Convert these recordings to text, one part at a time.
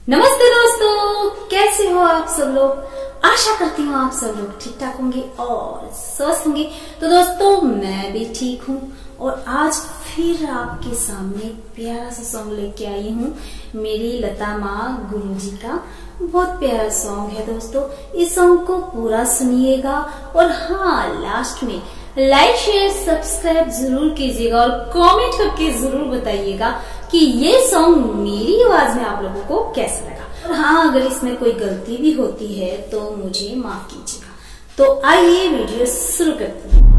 नमस्ते दोस्तों, कैसे हो आप सब लोग। आशा करती हूँ आप सब लोग ठीक ठाक होंगे और स्वस्थ होंगे। तो दोस्तों मैं भी ठीक हूँ और आज फिर आपके सामने प्यारा सा सॉन्ग लेके आई हूँ। मेरी लता माँ गुरुजी का बहुत प्यारा सॉन्ग है दोस्तों। इस सॉन्ग को पूरा सुनिएगा और हाँ, लास्ट में लाइक शेयर सब्सक्राइब जरूर कीजिएगा और कमेंट करके जरूर बताइएगा कि ये सॉन्ग मेरी आवाज में आप लोगों को कैसा लगा। और हाँ, अगर इसमें कोई गलती भी होती है तो मुझे माफ कीजिएगा। तो आइए वीडियो शुरू करते हैं।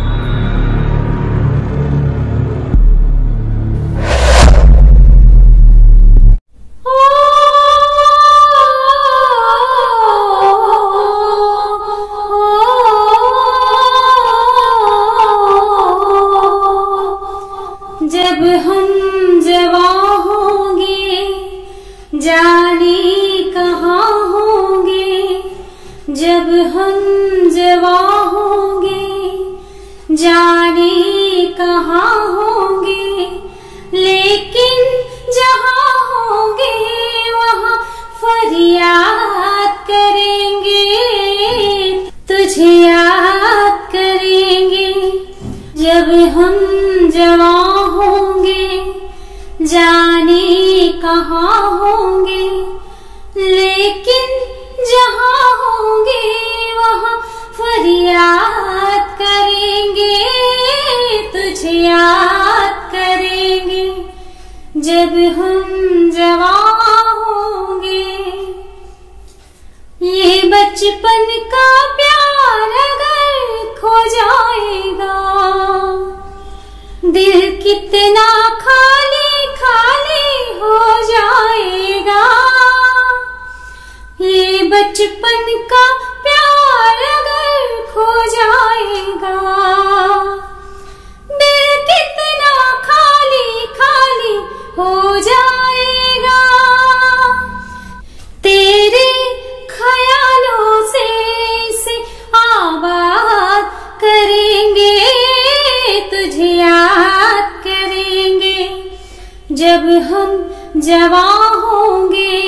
जब हम जवां होंगे जाने कहाँ होंगे, जब हम जवां होंगे जाने कहाँ होंगे, लेकिन जहाँ होंगे वहाँ फरियाद करेंगे, तुझे याद करेंगे। जब हम जवां होंगे जाने कहाँ होंगे, लेकिन जहाँ होंगे वहाँ फरियाद करेंगे, तुझे याद करेंगे। जब हम जवां होंगे ये बचपन का प्यार अगर खो जाएगा, दिल कितना खाली खाली हो जाएगा। ये बचपन का प्यार अगर खो जाएगा, दिल कितना खाली खाली हो जाएगा। तेरे ख्यालों से इसे आबाद करेंगे, तुझे याद करेंगे। जब हम जवां होंगे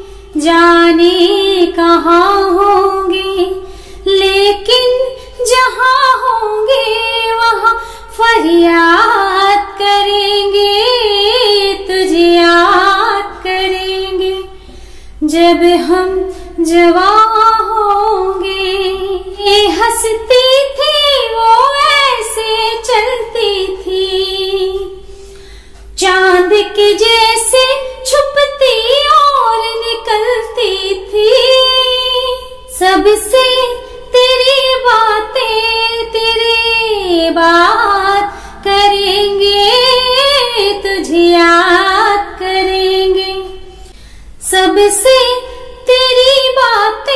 जाने कहाँ होंगे, लेकिन जहाँ होंगे वहाँ फरियाद करेंगे, तुझे याद करेंगे। जब हम जवां होंगे ये हंसती थी वो ऐसे चलती थी, चांद के जैसे छुपती और निकलती थी। सबसे तेरी बात करेंगे, तुझे याद करेंगे। सबसे तेरी बात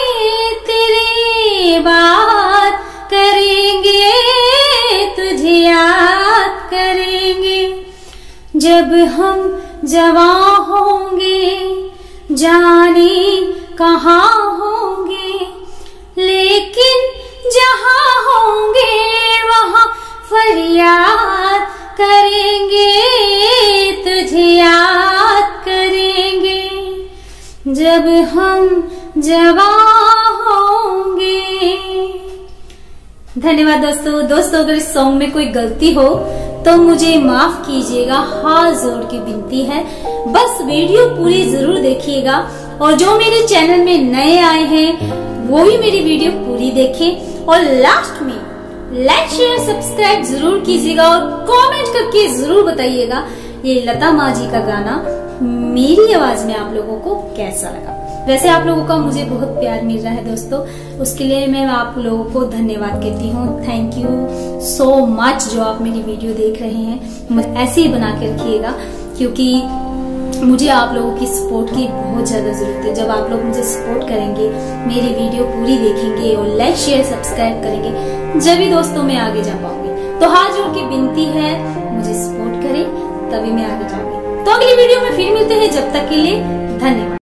करेंगे, तुझे याद करेंगे। जब हम जवां होंगे जाने कहाँ होंगे, लेकिन जहाँ होंगे वहाँ फरियाद करेंगे, तुझे याद करेंगे। जब हम जवां होंगे। धन्यवाद दोस्तों, अगर इस सॉन्ग में कोई गलती हो तो मुझे माफ कीजिएगा, हाथ जोड़ की विनती है। बस वीडियो पूरी जरूर देखिएगा और जो मेरे चैनल में नए आए हैं वो भी मेरी वीडियो पूरी देखें और लास्ट में लाइक शेयर सब्सक्राइब जरूर कीजिएगा और कमेंट करके जरूर बताइएगा ये लता माँ जी का गाना मेरी आवाज में आप लोगों को कैसा लगा। वैसे आप लोगों का मुझे बहुत प्यार मिल रहा है दोस्तों, उसके लिए मैं आप लोगों को धन्यवाद कहती हूँ। थैंक यू सो मच जो आप मेरी वीडियो देख रहे हैं। ऐसे ही बना के रखिएगा क्योंकि मुझे आप लोगों की सपोर्ट की बहुत ज्यादा जरूरत है। जब आप लोग मुझे सपोर्ट करेंगे, मेरी वीडियो पूरी देखेंगे और लाइक शेयर सब्सक्राइब करेंगे, जब भी दोस्तों मैं आगे जा पाऊंगी। तो हाथ जोड़ की विनती है, मुझे सपोर्ट करें तभी मैं आगे जाऊंगी। तो अगली वीडियो में फिर मिलते हैं, जब तक के लिए धन्यवाद।